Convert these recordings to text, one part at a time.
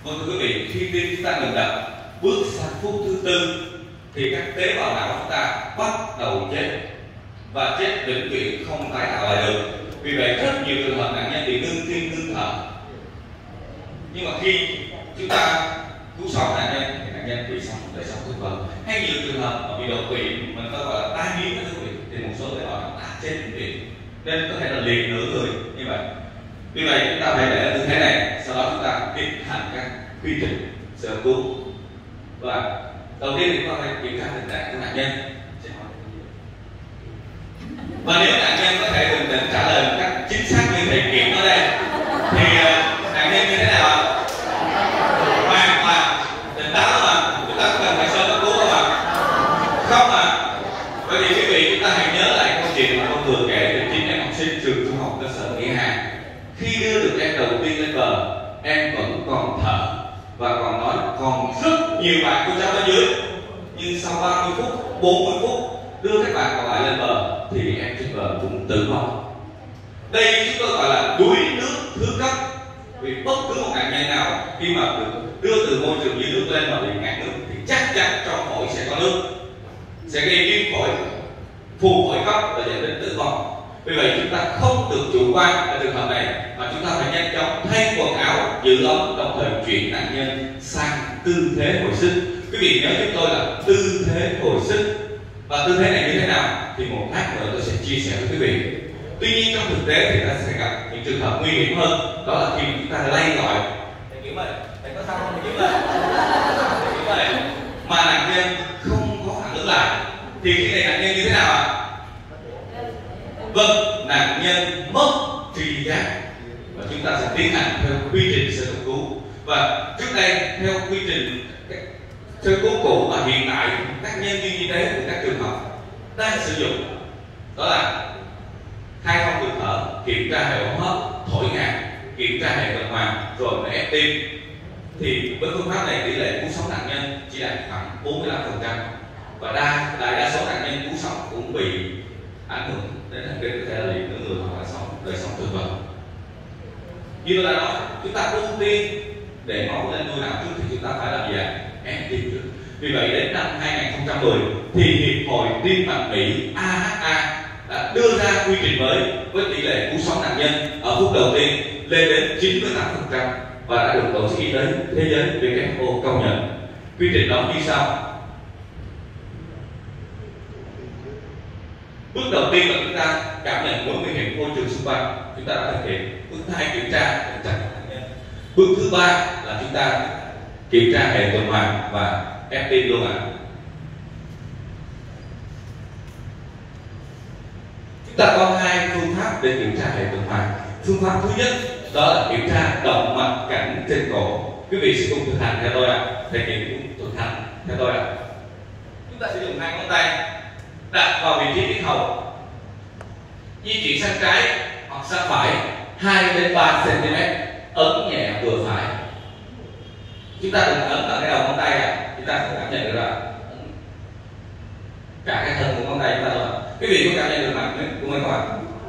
Vâng thưa quý vị, khi tim chúng ta ngừng đập, bước sang phút thứ tư thì các tế bào não chúng ta bắt đầu chết và chết vĩnh viễn không tái tạo lại được. Vì vậy rất nhiều trường hợp nạn nhân bị ngưng tim ngưng thở. Nhưng mà khi chúng ta cứu sống nạn nhân thì nạn nhân bị sống đời sống tuyệt vời. Hay nhiều trường hợp mà bị đột quỵ, mình có gọi là tai biến đó quý vị, thì một số tế bào não đã chết vĩnh viễn nên có thể là liệt nửa người như vậy. Vì vậy chúng ta phải để ở tư thế này, sau đó chúng ta tiến hành các quy trình sơ cứu. Và đầu tiên thì chúng ta phải kiểm tra tình trạng của nạn nhân. Và nếu nạn nhân có thể bình tĩnh trả lời một cách chính xác như thầy Kiểm ở đây thì nạn nhân như thế nào ạ? Hoàn toàn tỉnh táo mà, chúng ta có cần phải sơ cấp cứu không ạ? Không ạ. Bởi vì quý vị chúng ta hãy nhớ lại câu chuyện mà con vừa kể về 9 em học sinh trường trung học cơ sở Nghĩa Hà. Khi đưa được em đầu tiên lên bờ, em vẫn còn thở và còn nói còn rất nhiều bạn của cháu ở dưới. Nhưng sau 30 phút, 40 phút đưa các bạn còn lại lên bờ thì em trên bờ cũng tử vong. Đây chúng tôi gọi là đuối nước thứ cấp. Vì bất cứ một nạn nhân nào khi mà được đưa từ môi trường dưới nước lên mà bị ngạt nước thì chắc chắn trong phổi sẽ có nước, sẽ gây viêm phổi, phù phổi cấp và dẫn đến tử vong. Vì vậy chúng ta không được chủ quan ở trường hợp này mà chúng ta phải nhanh chóng thay quần áo, giữ ấm, đồng thời chuyển nạn nhân sang tư thế hồi sức. Quý vị nhớ giúp tôi là tư thế hồi sức. Và tư thế này như thế nào thì một lát nữa tôi sẽ chia sẻ với quý vị. Tuy nhiên trong thực tế thì ta sẽ gặp những trường hợp nguy hiểm hơn, đó là khi chúng ta lay gọi thầy Kiểm ơi, thầy có sao không thầy Kiểm ơi, mà nạn nhân không có phản ứng lại thì khi này nạn nhân như thế nào ạ? Vâng, nạn nhân mất tri giác và chúng ta sẽ tiến hành theo quy trình sơ cấp cứu. Và trước đây theo quy trình sơ cứu cũ và hiện tại các nhân viên y tế của các trường học đang sử dụng, đó là khai thông đường thở, kiểm tra hệ hô hấp, thổi ngạt, kiểm tra hệ tuần hoàn rồi mới ép tim. Thì với phương pháp này tỷ lệ cứu sống nạn nhân chỉ đạt khoảng 45% và đại đa số nạn nhân cứu sống cũng bị ảnh hưởng đến hành vi có thể là liệt nửa người hoặc là đời sống tuyệt vời. Như tôi đã nói, chúng ta ưu tiên để máu lên nuôi não trước thì chúng ta phải làm gì ạ? Ép tim trước. Vì vậy đến năm 2010 thì Hiệp hội Tim mạch Mỹ AHA đã đưa ra quy trình mới với tỷ lệ cứu sống nạn nhân ở phút đầu tiên lên đến 98% và đã được Tổ chức Y tế Thế giới WHO công nhận. Quy trình đó như sau. Bước đầu tiên là chúng ta cảm nhận mối nguy hiểm môi trường xung quanh, chúng ta đã thực hiện. Bước thứ hai kiểm tra tình trạng nạn nhân. Bước thứ ba là chúng ta kiểm tra hệ tuần hoàn và ép tim luôn ạ. Chúng ta có hai phương pháp để kiểm tra hệ tuần hoàn. Phương pháp thứ nhất đó là kiểm tra động mạch cảnh trên cổ. Quý vị sẽ cùng thực hành theo tôi ạ. Thầy Kiểm cũng thực hành theo tôi ạ. Chúng ta sẽ dùng hai ngón tay đặt vào vị trí yết hầu, di chuyển sang trái hoặc sang phải 2 đến 3 cm, ấn nhẹ vừa phải. Chúng ta đừng ấn vào cái đầu ngón tay ạ, chúng ta sẽ cảm nhận được là cả cái thân của ngón tay chúng ta rồi. Quý vị có cảm nhận được mặt của mình không ạ?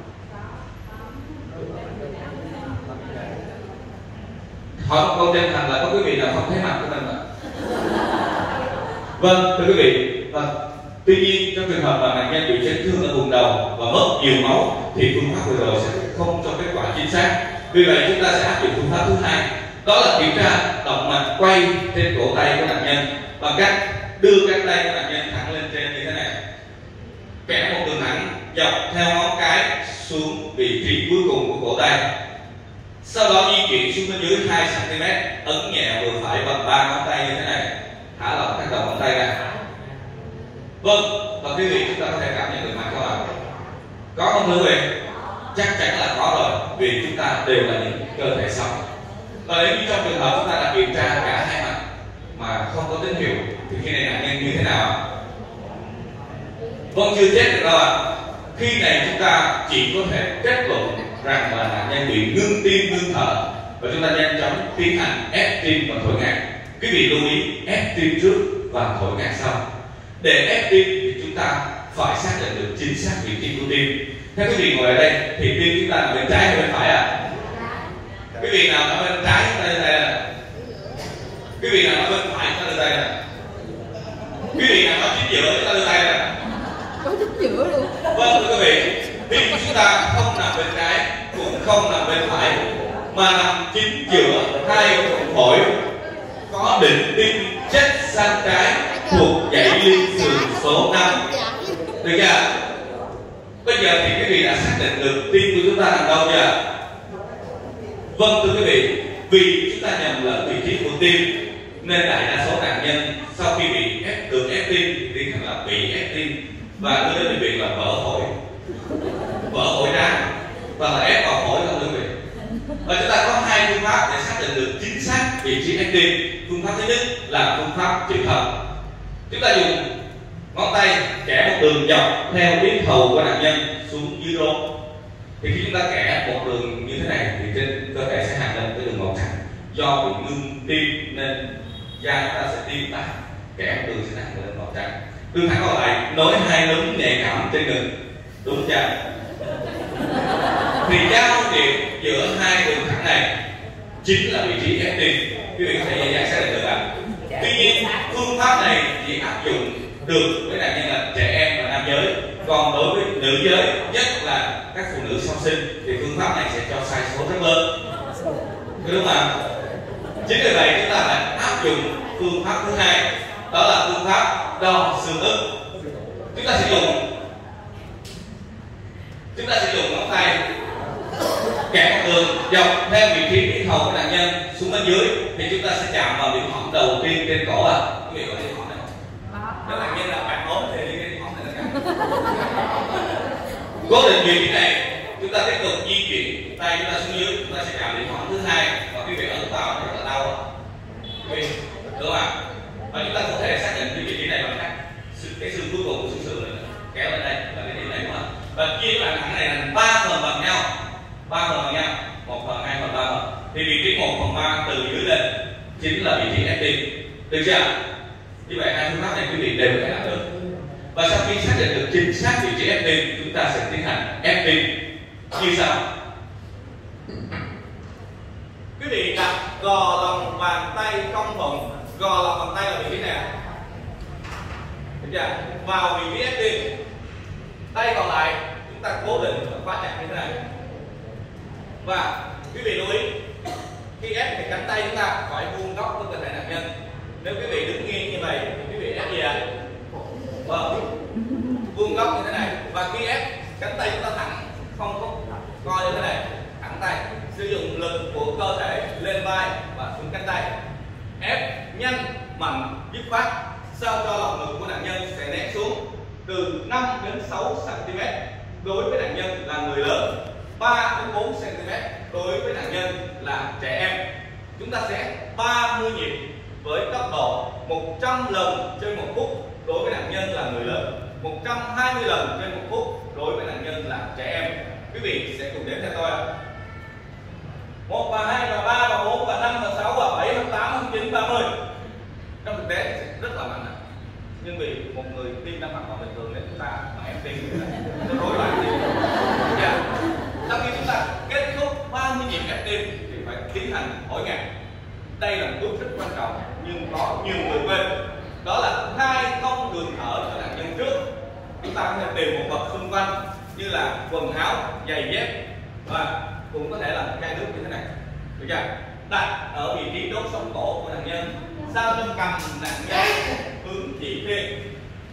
Hỏi một câu chân thành là có quý vị nào không thấy mặt của mình ạ? Vâng, thưa quý vị. Vâng. Tuy nhiên trong trường hợp mà nạn nhân bị chấn thương ở vùng đầu và mất nhiều máu thì phương pháp vừa rồi sẽ không cho kết quả chính xác. Vì vậy chúng ta sẽ áp dụng phương pháp thứ hai, đó là kiểm tra động mạch quay trên cổ tay của nạn nhân bằng cách đưa cánh tay của nạn nhân thẳng lên trên như thế này, vẽ một đường thẳng dọc theo ngón cái xuống vị trí cuối cùng của cổ tay. Sau đó di chuyển xuống bên dưới 2 cm, ấn nhẹ vừa phải bằng 3 ngón tay như thế này, thả lỏng các đầu ngón tay ra. Vâng, và quý vị chúng ta có thể cảm nhận được mặt không ạ? Có không thưa quý vị? Chắc chắn là có rồi, vì chúng ta đều là những cơ thể sống. Và nếu như trong trường hợp chúng ta đã kiểm tra cả hai mặt mà không có tín hiệu thì khi này nạn nhân như thế nào ạ? Vâng, chưa chết được đâu ạ. Khi này chúng ta chỉ có thể kết luận rằng là nạn nhân bị ngưng tim ngưng thở và chúng ta nhanh chóng tiến hành ép tim và thổi ngạt. Quý vị lưu ý ép tim trước và thổi ngạt sau. Để ép tim thì chúng ta phải xác định được chính xác vị trí của tim. Theo quý vị ngồi ở đây thì tim chúng ta là bên trái hay bên phải ạ? Quý vị nào ở bên trái chúng ta đây là giữa chúng ta đưa tay ra. Có chính giữa luôn. Vâng thưa quý vị, tim của chúng ta không nằm bên trái cũng không nằm bên phải mà nằm chính giữa hai ống phổi, có định tim chết sang trái thuộc dãy liên sườn số 5. Được chưa? Bây giờ thì quý vị đã xác định được tim của chúng ta nằm đâu chưa? Vâng thưa quý vị, vì chúng ta nhầm lẫn vị trí của tim nên đại đa số nạn nhân sau khi bị được ép tim, tiến hành là bị ép tim và đưa đến bệnh viện là vỡ phổi ra và là ép vào phổi của quý vị. Và chúng ta có hai phương pháp để xác định được chính xác vị trí ép tim. Phương pháp thứ nhất là phương pháp chữ thập. Chúng ta dùng ngón tay kẻ một đường dọc theo yết hầu của nạn nhân xuống dưới rốn. Thì khi chúng ta kẻ một đường như thế này thì trên cơ thể sẽ hằn lên cái đường màu trắng. Do bị ngưng tim nên da chúng ta sẽ tim tái, kẻ một đường sẽ hằn lên màu trắng. Đường thẳng còn lại nối hai núm nhạy cảm trên ngực, đúng chưa? Thì giao điểm giữa hai đường thẳng này chính là vị trí ép tim. Quý vị có thể dễ dàng xác định được ạ. Tuy nhiên phương pháp này chỉ áp dụng được với nạn nhân là trẻ em và nam giới, còn đối với nữ giới, nhất là các phụ nữ sau sinh thì phương pháp này sẽ cho sai số rất lớn, đúng không ạ? Chính vì vậy chúng ta phải áp dụng phương pháp thứ hai, đó là phương pháp đo xương ức. Chúng ta sử dụng ngón tay kẻ một đường dọc theo vị trí yết hầu của nạn nhân xuống bên dưới thì chúng ta sẽ chạm vào điểm hõm đầu tiên trên cổ ạ. Quý vị có điểm hõm này không? Nếu nạn nhân là bạn ốm thì đi cái điểm hõm này là cố định vị trí này, chúng ta tiếp tục di chuyển tay chúng ta xuống dưới, chúng ta sẽ chạm điểm hõm thứ hai và quý vị ở vào rất là đau. Đúng không ạ? Và chúng ta có thể xác định cái vị trí này bằng cách cái xương cuối cùng của xương sườn này kéo lên đây là cái điểm này, đúng không ạ? Và chia đoạn thẳng này thành 3 phần bằng nhau, 1 phần, 2 phần, 3 phần. Thì vị trí 1/3 từ dưới lên chính là vị trí ép tim. Được chưa? Như vậy hai phương pháp này quý vị đều có thể làm được. Và sau khi xác định được chính xác vị trí ép tim, chúng ta sẽ tiến hành ép tim như sau. Quý vị đặt gò lòng bàn tay cong bụng, gò lòng bàn tay là vị trí này, được chưa? Vào vị trí ép tim. Tay còn lại chúng ta cố định và khóa chặt như thế này. Và quý vị lưu ý, khi ép thì cánh tay chúng ta phải vuông góc với cơ thể nạn nhân. Nếu quý vị đứng nghiêng như vậy thì quý vị ép gì ạ? Vuông góc như thế này. Và khi ép, cánh tay chúng ta thẳng, không có co như thế này, thẳng tay. Sử dụng lực của cơ thể lên vai và xuống cánh tay. Ép nhanh, mạnh, dứt khoát, sao cho lòng ngực của nạn nhân sẽ nén xuống từ 5 đến 6 cm đối với nạn nhân là người lớn, 3 đến 4 cm đối với nạn nhân là trẻ em. Chúng ta sẽ 30 nhịp với tốc độ 100 lần trên 1 phút đối với nạn nhân là người lớn, 120 lần trên 1 phút đối với nạn nhân là trẻ em. Quý vị sẽ cùng đếm theo tôi ạ. 1 và 2 và 3 và 4 và 5 và 6 và 7 và 8 và 9 và 30. Trong thực tế sẽ rất là mạnh. Nhưng vì một người tim đang hoạt động bình thường nên chúng ta mà em tim nó rối loạn tim. Sau khi chúng ta kết thúc 30 nhịp ép tim thì phải tiến hành hỏi ngạc. Đây là một bước rất quan trọng nhưng có nhiều người quên. Đó là khai thông đường thở cho nạn nhân trước. Chúng ta có thể tìm một vật xung quanh như là quần áo, giày dép và cũng có thể là một chai nước như thế này. Được chưa? Đặt ở vị trí đốt sống cổ của nạn nhân, sao cho cầm nạn nhân hướng chỉ thiên.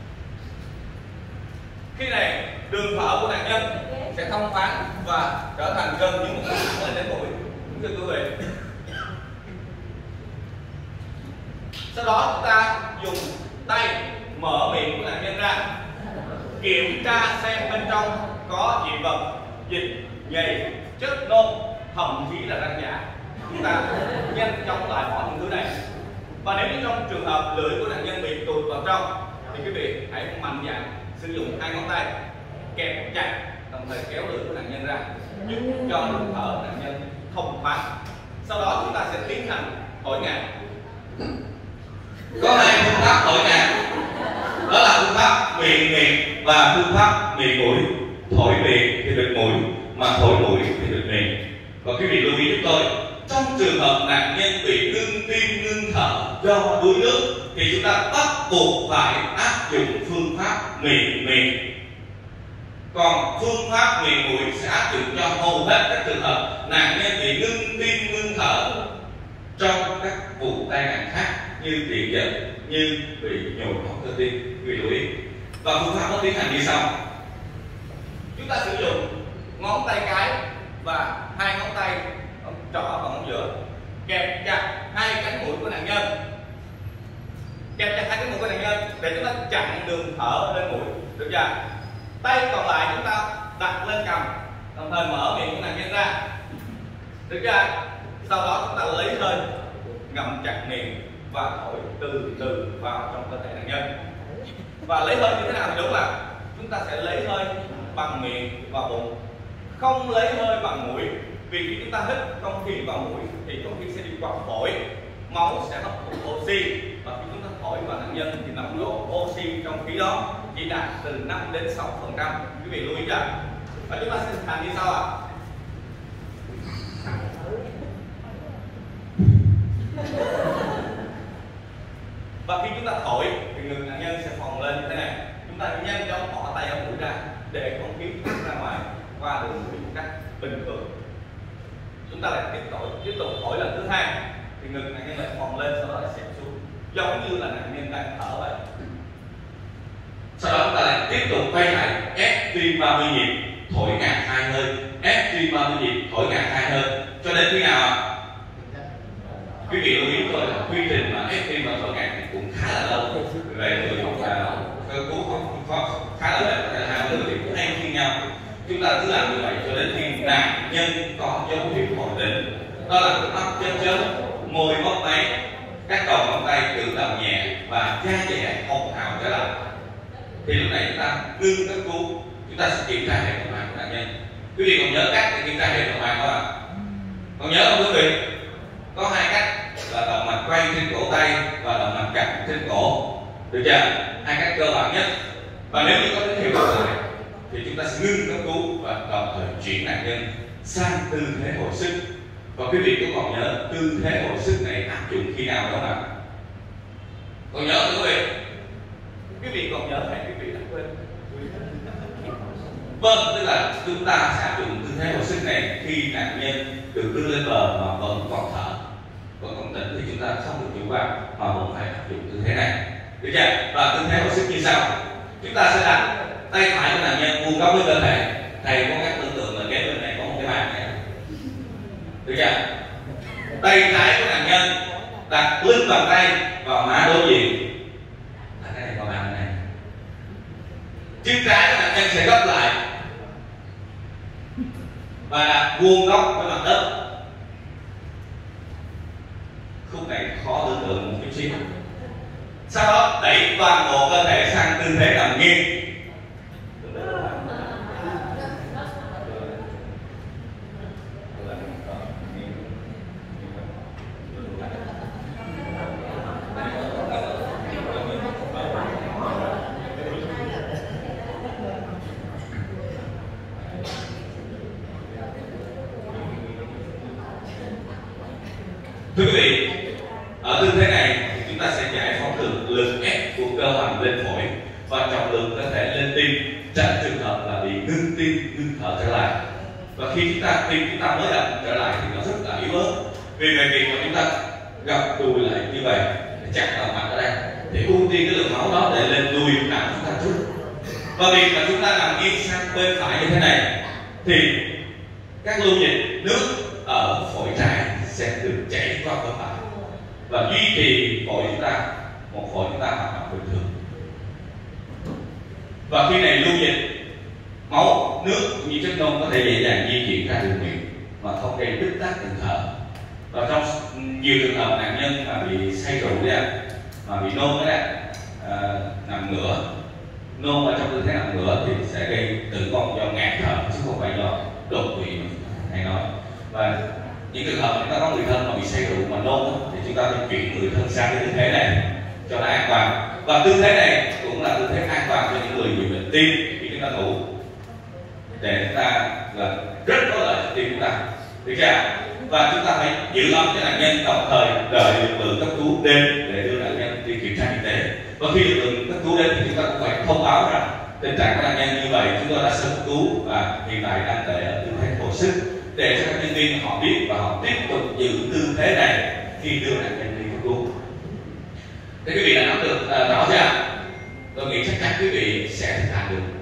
Khi này đường thở của nạn nhân sẽ thông thoáng và trở thành gần như một thẳng lên đến bụng. Đúng chưa quý vị? Sau đó chúng ta dùng tay mở miệng của nạn nhân ra, kiểm tra xem bên trong có dị vật, dịch, nhầy, chất nôn, thậm chí là răng giả. Chúng ta nhanh chóng loại bỏ những thứ này. Và nếu như trong trường hợp lưỡi của nạn nhân bị tụt vào trong thì quý vị hãy mạnh dạn sử dụng hai ngón tay kẹp chặt, đồng thời kéo lưỡi của nạn nhân ra, giúp cho đường thở nạn nhân thông thoáng. Sau đó chúng ta sẽ tiến hành thổi ngạt. Có hai phương pháp thổi ngạt, đó là phương pháp miệng và phương pháp miệng mũi. Thổi miệng thì bịt mũi, mà thổi mũi thì bịt miệng. Và quý vị lưu ý giúp tôi, trong trường hợp nạn nhân bị ngưng tim ngưng thở do đuối nước thì chúng ta bắt buộc phải áp dụng phương pháp mì miệng, còn phương pháp mì mũi sẽ áp dụng cho hầu hết các trường hợp nạn nhân bị ngưng tim ngưng thở trong các vụ tai nạn khác như điện giật, như bị nhồi máu cơ tim. Quý vị lưu ý. Và phương pháp nó tiến hành như sau: chúng ta sử dụng ngón tay cái và hai ngón tay trỏ và ngón giữa kẹp chặt hai cánh mũi của nạn nhân, kẹp chặt hai cánh mũi của nạn nhân để chúng ta chặn đường thở lên mũi, được chưa? Tay còn lại chúng ta đặt lên cằm, đồng thời mở miệng của nạn nhân ra, được chưa? Sau đó chúng ta lấy hơi, ngậm chặt miệng và thổi từ từ vào trong cơ thể nạn nhân. Và lấy hơi như thế nào thì đúng là chúng ta sẽ lấy hơi bằng miệng và bụng, không lấy hơi bằng mũi. Vì khi chúng ta hít không khí vào mũi thì không khí sẽ đi qua phổi, máu sẽ hấp thụ oxy, và khi chúng ta thổi vào nạn nhân thì nồng độ oxy trong khí đó chỉ đạt từ 5 đến 6%. Quý vị lưu ý chưa? Và chúng ta sẽ thực hành như sau ạ. Và khi chúng ta thổi thì ngực nạn nhân sẽ phồng lên như thế này. Chúng ta nhanh chóng bỏ tay ở mũi ra để không khí thoát ra ngoài qua đường mũi một cách bình thường. Chúng ta lại tiếp tục thổi lần thứ hai thì ngực nạn nhân lại phồng lên, sau đó lại xẹp xuống, giống như là nạn nhân đang thở vậy. Sau đó chúng ta lại tiếp tục quay lại ép tim 30 nhịp, thổi ngạt hai hơi, ép tim 30 nhịp, thổi ngạt hai hơi, cho đến khi nào ạ? Quý vị lưu ý thôi là quy trình mà ép tim và thổi ngạt thì cũng khá là lâu. Vậy người cơ cứu khá là mệt, có thể là hai người cũng hay khi nhau. Chúng ta cứ làm như vậy cho đến khi nạn nhân có dấu hiệu ổn định. Đó là cái mắt chớp chớp, môi mấp máy, các đầu ngón tay cử động nhẹ và da dẻ hồng hào trở lại. Thì lúc này chúng ta ngưng cấp cứu, chúng ta sẽ kiểm tra hệ tuần hoàn của nạn nhân. Quý vị còn nhớ cách để kiểm tra hệ tuần hoàn không ạ? Còn nhớ không quý vị? Có hai cách là động mạch quay trên cổ tay và động mạch cẳng trên cổ, được chưa? Hai cách cơ bản nhất. Và nếu như có tín hiệu này thì chúng ta sẽ ngưng cấp cứu và đồng thời chuyển nạn nhân sang tư thế hồi sức. Và quý vị có còn nhớ tư thế hồi sức này áp dụng khi nào đó mà? Còn nhớ không quý vị? Quý vị còn nhớ hay quý vị đã quên? Vâng, tức là chúng ta sẽ áp dụng tư thế hồi sức này khi nạn nhân được đưa lên bờ mà vẫn còn thở, vẫn còn tỉnh thì chúng ta không được chủ quan mà vẫn phải áp dụng tư thế này, được chưa? Và tư thế hồi sức như sau: chúng ta sẽ đặt tay phải của nạn nhân vuông góc với cơ thể. Thầy có cách tưởng tượng là kế bên này có một cái bàn này, được chưa? Tay trái của nạn nhân đặt lưng bàn tay vào má đối diện, cái này vào bàn này. Chân trái của nạn nhân sẽ gấp lại và đặt vuông góc với mặt đất. Khúc này khó tưởng tượng một chút xíu. Sau đó đẩy toàn bộ cơ thể sang tư thế nằm nghiêng. Thưa quý vị, ở tư thế này thì chúng ta sẽ giải phóng được lực ép của cơ hoành lên phổi và trọng lượng cơ thể lên tim, tránh trường hợp là bị ngưng tim, ngưng thở trở lại. Và khi tim chúng ta mới đập trở lại thì nó rất là yếu ớt. Vì vậy việc mà chúng ta gập đùi lại như vậy, chặt động mạch ở đây, thì ưu tiên cái lượng máu đó để lên đùi não chúng ta trước. Và việc mà chúng ta nằm nghiêng sang bên phải như thế này thì các lưu dịch nước ở phổi trái sẽ được chảy qua phổi phải và duy trì phổi chúng ta, một phổi chúng ta hoạt động bình thường. Và khi này lưu dịch máu, nước cũng như chất nôn có thể dễ dàng di chuyển ra đường miệng mà không gây đứt tắt đường thở. Và trong nhiều trường hợp nạn nhân mà bị say rượu đấy, mà bị nôn đấy, nằm ngửa, nôn ở trong tư thế nằm ngửa thì sẽ gây tử vong do ngạt thở chứ không phải do đột quỵ hay nói. Và những trường hợp chúng ta có người thân mà bị say rượu mà nôn thì chúng ta phải chuyển người thân sang cái tư thế này cho nó an toàn. Và tư thế này cũng là tư thế an toàn cho những người bị bệnh tim khi chúng ta ngủ, để chúng ta là rất có lợi cho tim chúng ta, được chưa? Và chúng ta phải giữ ấm cho nạn nhân, đồng thời đợi lực lượng cấp cứu đến để đưa nạn nhân đi kiểm tra y tế. Và khi lực lượng cấp cứu đến thì chúng ta cũng phải thông báo rằng tình trạng của nạn nhân như vậy chúng tôi đã sơ cứu và hiện tại đang để ở tư thế hồi sức, để cho các nhân viên họ biết và họ tiếp tục giữ tư thế này khi đưa nạn nhân đi cấp cứu. Thế quý vị đã nắm được rõ chưa? Tôi nghĩ chắc chắn quý vị sẽ thực hành được.